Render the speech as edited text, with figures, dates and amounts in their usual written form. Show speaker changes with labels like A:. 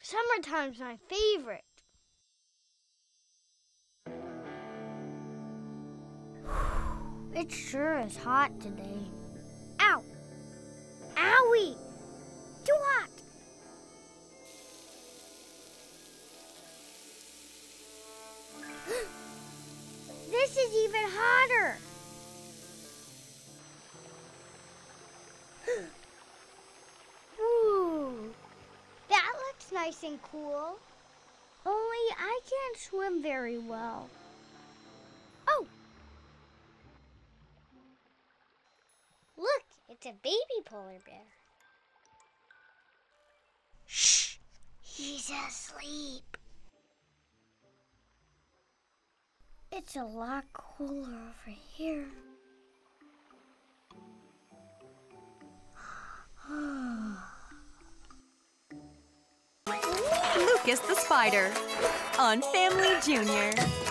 A: Summertime's my favorite. It sure is hot today. Ow! Owie! Too hot! This is even hotter! Ooh, that looks nice and cool. Only I can't swim very well. Oh! Look, it's a baby polar bear. Shh! He's asleep. It's a lot cooler over here.
B: Lucas the Spider on Family Junior.